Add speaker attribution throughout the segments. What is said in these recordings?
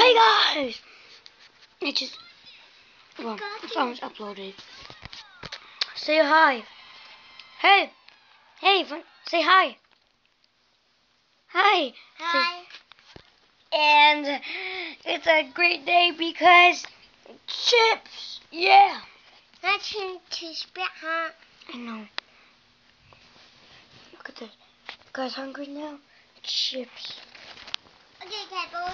Speaker 1: Hey guys! It just, well, the song's uploaded. Say hi. Hey! Hey, say hi. Hi.
Speaker 2: Hi.
Speaker 1: And it's a great day because chips! Yeah!
Speaker 2: Nothing to spit, huh?
Speaker 1: I know. Look at this. You guys hungry now? Chips.
Speaker 2: Okay, Pebble.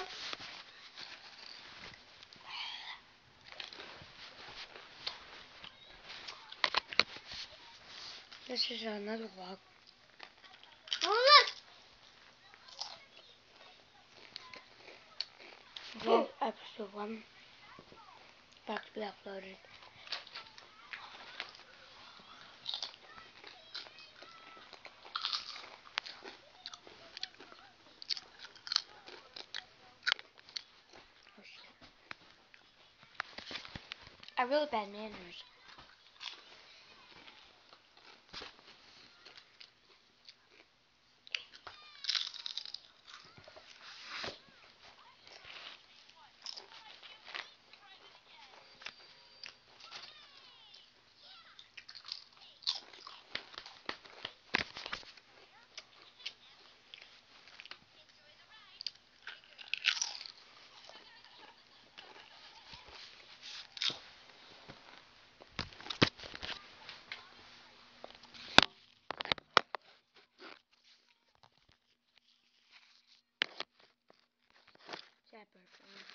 Speaker 1: This is another vlog.
Speaker 2: Oh,
Speaker 1: Vlog episode 1. About to be uploaded. Oh shit. I have really bad manners. Sad bird for me.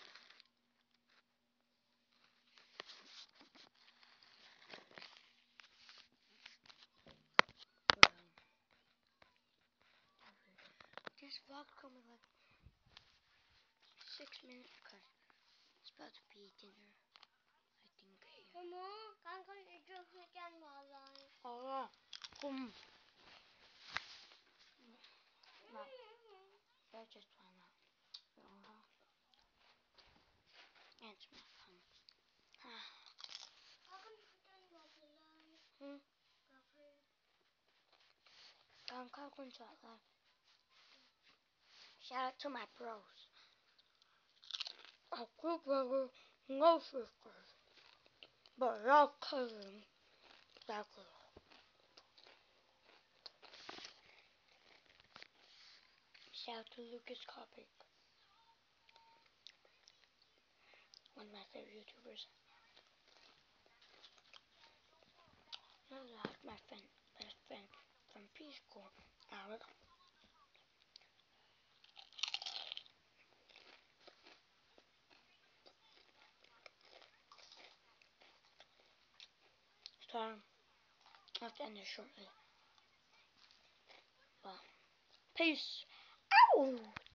Speaker 1: This vlog's coming like 6 minutes because it's about to be dinner. I think here.
Speaker 2: Mama, kanka ücretken vallahi.
Speaker 1: Allah. No, that's just fine out. And it's my phone.
Speaker 2: Kanka ücretken vallahi. Kanka.
Speaker 1: Kanka kunjala. Shout out to my bros. A cool brother, no sisters. But y'all cousins. Exactly. Shout out to Lucas Kopic. One of my favorite YouTubers. That's my best friend from preschool, Alex. So, I'll have to end this shortly. Well, peace. Ow!